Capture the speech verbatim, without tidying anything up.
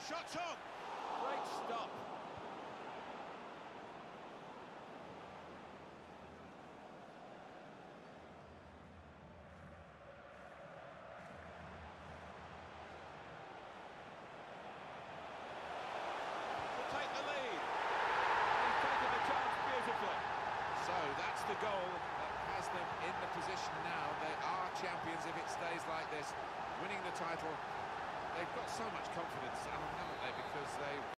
shot's on! Great stop. To take the lead. He's taken the chance beautifully. So that's the goal that has them in the position now. They are champions if it stays like this. Winning the title, they've got so much confidence, haven't they? Because they